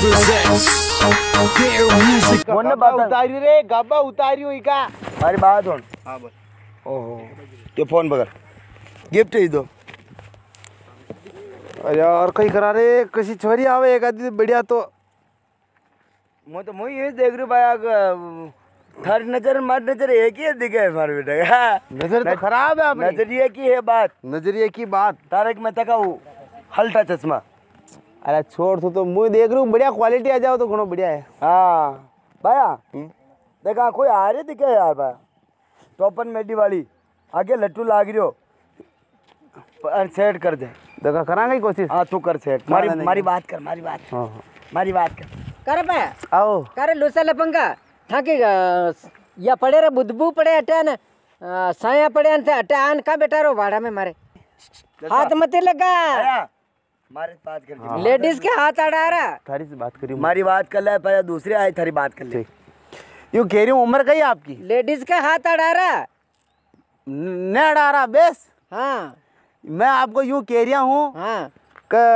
presents their music. मोने बात उतारी रे गब्बा उतारी हुई का अरे बात होन हां बोल ओहो ये फोन बगर गिफ्ट ही दो अरे यार कहीं करा रे कसी छोरी आवे एक आदमी बढ़िया तो मैं ये देख रही भाई थारी नजर मार नजर एक ही दिखे है हमारे बेटे का नजर तो खराब है अपनी नजरिए की है बात नजरिए की बात तारक मेहता का वो हल्टा चश्मा अरे छोड़ तो मुझे देख रही हूँ बढ़िया क्वालिटी आ जाओ तो घणो बढ़िया है हाँ भैया देखा कोई आ रही दिखे यार भाई टोपन मेडी वाली आगे लट्टू लाग रही हो सेट कर दे देखा करांगे कोशिश हाँ तू कर सेट मारी बात कर मारी बात कर भैया आओ करे लूसा लपंगा थाके या पड़े रे बुदबू पड़े अटान साया पड़े अटान का बेटा रो भाड़ा में मारे हाथ मत लगा मारे बात कर लेडीज के हाथ अड़ा रहा थारी से बात करी हमारी बात कर ले पहले दूसरे आए थारी बात कर ले यूं कह रही हूँ उम्र कही आपकी लेडीज के हाथ अड़ा रहा न अड़ा रहा बेस हाँ मैं आपको यूं कह रहा हूँ हाँ क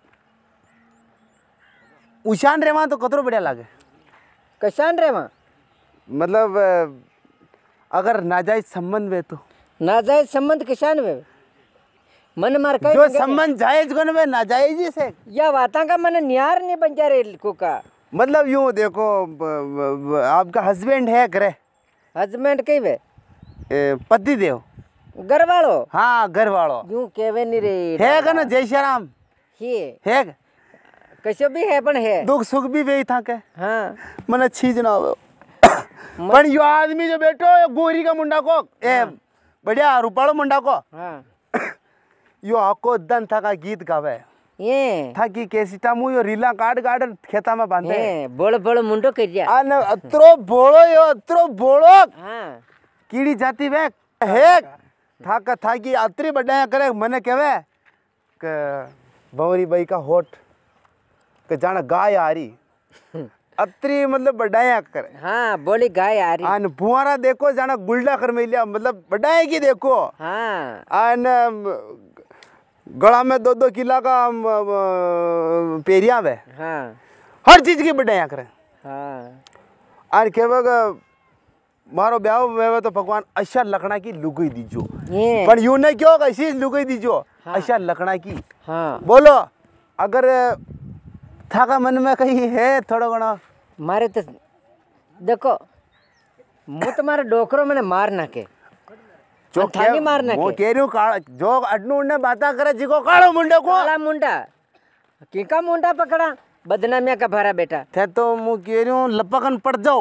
उशान रेवा तो कतरो बढ़िया लागे कशान रे माँ मतलब अगर नाजायज संबंध वे तो नाजायज संबंध किसान वे मन मार का जो संबंध जायज गन वे नाजायज ही से या वाता का मन नियार नहीं बन जा रहे को का मतलब यूं देखो आपका हस्बैंड है करे हस्बैंड कई वे पति देव घर वालो हाँ घर वालो यूं केवे नहीं रे है का ना जय श्री राम है कैसे भी है पण है दुख सुख भी वे था के हाँ मन अच्छी जनाब पर यो आदमी जो बैठो यो गोरी का मुंडा को ए बढ़िया रूपालो मुंडा को हाँ यो आको दन था का गीत गावे ये था कि कैसीटा मु यो रीला काट काट खेता में बांधे बोल बोल मुंडो कर जा अन अत्रो बोलो हाँ कीड़ी जाती वे है था कि अतरी बड़ा करे मने कहवे के भंवरी बाई का होठ के जाना गाय आ रही अतरी मतलब बढ़ाया करे हाँ बोली गाय आ रही आन बुआरा देखो जाना गुल्डा कर मिलिया मतलब बढ़ाए की देखो हाँ आन गला में 2-2 किला का पेरिया वे हाँ हर चीज की बढ़ाया करे हाँ आन कहवेगा मारो ब्याह में तो भगवान अच्छा लकड़ा की लुगाई दीजो पर यूं नहीं क्यों ऐसी लुगाई दीजो अच्छा लकड़ा की हाँ बोलो अगर थाका मन में कहीं है थोड़ा घना मारे तो देखो मुँह तुम्हारे डोकरो मैंने मार ना के जो थानी मार ना वो के कह रही हूँ काला जो अडनू उन्ने बाता करे जिको कालो मुंडे को काला मुंडा किका मुंडा पकड़ा बदनामिया का भरा बेटा थे तो मु कह रही हूँ लपकन पड़ जाओ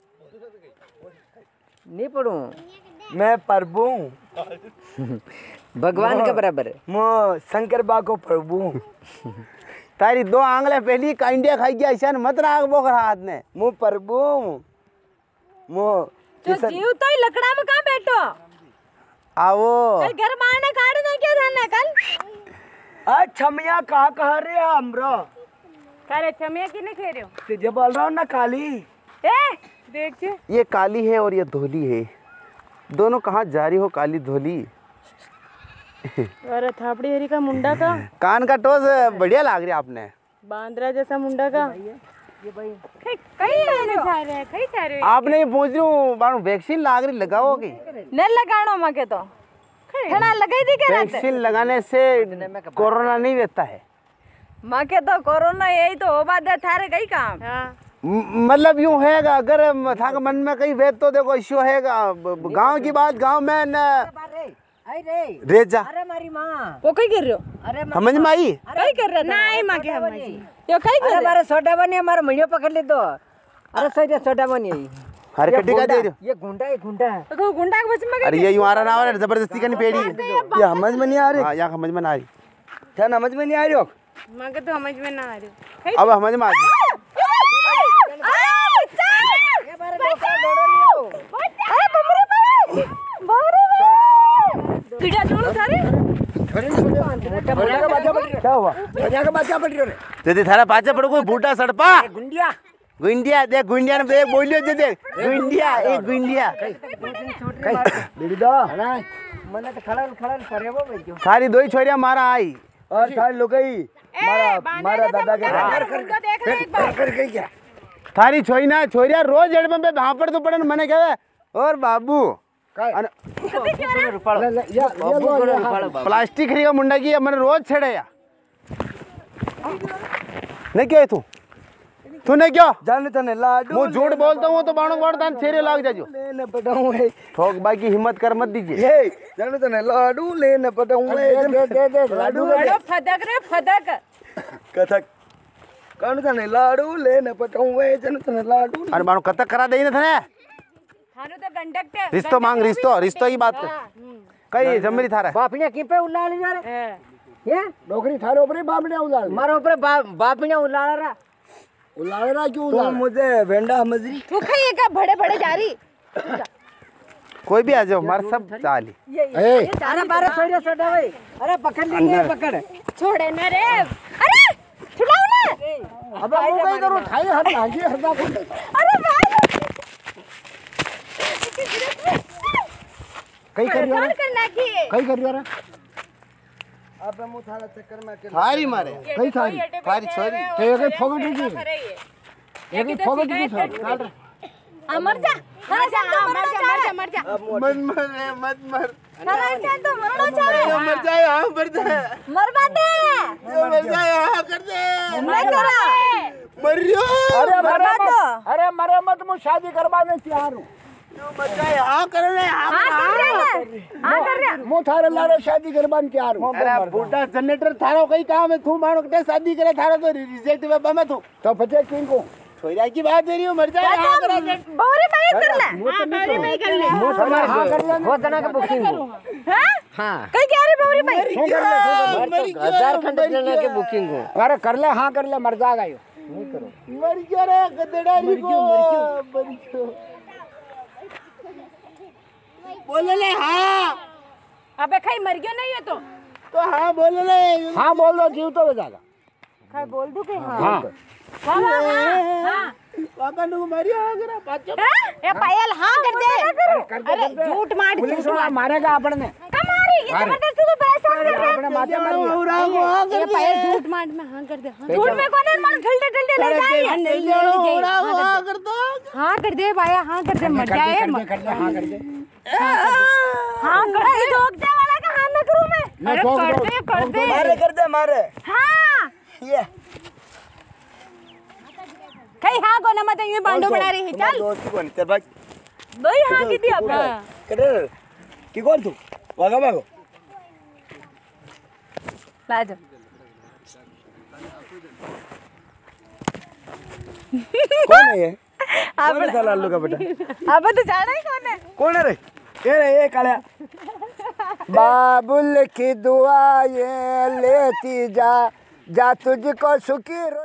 नहीं पढ़ू मैं प्रभु भगवान के बराबर है मो शंकर बा को प्रभु तारी 2 आंगले पहली कांडिया खाई गया ऐसा मत राग बोकर हाथ ने मु प्रभु मु तो जीव तो ही लकड़ा में कहाँ बैठो आओ कल घर मारने काट ना क्या था कल आ छमिया कहा रे हमरो करे छमिया किने कह रहे हो तुझे बोल रहा हूँ ना काली ए देख जे ये काली है और ये धोली है दोनों कहाँ जा रही हो काली धोली अरे थापड़ी हरी का मुंडा का कान का टोस बढ़िया लाग रहा आपने बांद्रा जैसा मुंडा का ये भाई कहीं जा रहे हैं कहीं जा रहे हो आपने पूछ रही हूँ बाणु वैक्सीन लाग रही लगाओगी न लगानो मके तो ठना लगाई दी के रात वैक्सीन लगाने से कोरोना नहीं रहता है मके तो कोरोना यही तो हो बात है थारे कहीं काम हां मतलब यूं है अगर था मन में कहीं वेद तो देखो इश्यू है गांव की बात गांव में न रेजा अरे मारी माँ वो कहीं कर रहे हो अरे समझ में आई कहीं कर रहा था नहीं मां के हम यो कहीं कर अरे हमारे छोटा बनी हमारा महिया पकड़ ले तो अरे सही छोटा बनी हर कटी का दे रहे ये गुंडा तो गुंडा के बच्चे में अरे ये यूं आ रहा ना आ रहा जबरदस्ती करनी पेड़ी ये समझ में नहीं आ रही हां या समझ में ना आ रही क्या समझ में नहीं आ रही हो मां के तो समझ में ना आ रही अब समझ में आ रही क्या हुआ दीदी थारा पाचा पड़ो कोई बूटा सड़पा गुंडिया गुंडिया देख गुंडिया ने बोलियो जे देख गुंडिया ए गुंडिया बेड़ी दो मने तो खड़ा करे वो भाई सारी 2 ही छोरियां मारा आई और थारी लुगाई मारा दादा के कर क्या थारी छोई ना छोरिया रोज जड़ में भापड़ तो पड़न मने कहवे और बाबू प्लास्टिक खरीगा मुंडा की मैंने रोज छेड़े या नहीं क्या तू तूने क्या जाने तने लाडू मैं झूठ बोलता हूँ तो बाणों बाण तान छेरे लाग जाजो लेने पटाऊं है ठोक बाकी हिम्मत कर मत दीजिए ये जाने तने लाडू लेने पटाऊं है दे लाडू फदक रे फदक कथक कान तने लाडू लेने पटाऊं है जाने तने लाडू अरे बाणों कथक करा दे ना थने थानो तो कंडक्टर रिश्तो मांग रिश्तो की बात कर कई जमरी थारा बापने की पे उल्ला ले जा रे ये नौकरी थारे ऊपर बापने उलाल मारे ऊपर बापने उल्ला रहा क्यों तो मुझे वेंडा मजरी तू खाइए का बड़े बड़े जा रही कोई भी आ जाओ हमारे सब चाली अरे बारे छोड़िए छोड़ा भाई अरे पकड़ लीजिए पकड़ छोड़े ना रे अरे छुड़ाओ ना अब वो कहीं करो खाई हट भागी हरदा को अरे भाई कहीं कर रहा करना की कहीं कर रहा अब हम थारा चक्कर में थारी मारे कहीं थारी छोरी तो ये फोगट की ये फोगट की मर जा मर जा मत मर नारायण तो मरना चाह रहे मर जाए हां मर जाए मरवा दे मर जाए हां कर दे नहीं करा मर रियो अरे मरवा दो अरे मरे मत मैं शादी करवाने तैयार हूं मर जाए हां कर ले हां कर रहे मु थारे लारे शादी करवाने तैयार हूं अरे बूटा जनरेटर थारो कई काम है तू मानो के शादी करे थारो तो रिजेक्ट बाबा में तू तो पचे किन को छोरा की बात दे रही हूं मर जाए हां करा दे बौरी भाई कर ले हां बौरी भाई कर ले मु थारे हां कर ले वो तना का बुकिंग हां हां कई कह रहे बौरी भाई कर ले 1000 खंड देने के बुकिंग हो अरे कर ले हां कर ले मर जाएगा यो नहीं करो मर गया रे गदड़ारी को मर गयो बोल ले हां अबे खाई मर गयो नहीं है तो हां बोल ले हां बोल दो जीव तो हो जाएगा खाई बोल दूं के हां हां हां पापा नु मरियो अगर पाछो ए पायल हां कर दे अरे झूठ मार पुलिस वाला मारेगा आपने कमारी ये जबरदस्ती को परेशान कर रहे अपने माथे मार ये पायल झूठ मार में हां कर दे झूठ में कौन है मार ठल्डे ठल्डे ले जाए नहीं ले जाए हां कर दो हां कर दे भाई हां कर दे मर जाए कर दे हां कर दे हां कर दे ठोक दे वाला का हां न करूं मैं अरे कर दे कर दे मारे हां ये कई हां को न मत यूं बांडो बना रही है चल दोस्त कौन तेरे भाई भाई हां की थी अब करे की कौन तू वागा भागो ला जा कौन है ये आप लालू का बेटा अब तो जाना ही कौन है रे ये कालिया बाबुल की दुआ ये लेती जा तुझको सुखी